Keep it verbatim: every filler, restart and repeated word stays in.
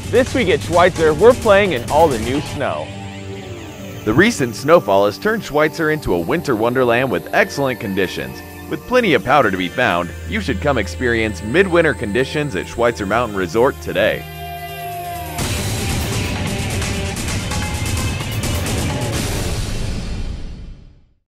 This week at Schweitzer, we're playing in all the new snow. The recent snowfall has turned Schweitzer into a winter wonderland with excellent conditions. With plenty of powder to be found, you should come experience midwinter conditions at Schweitzer Mountain Resort today.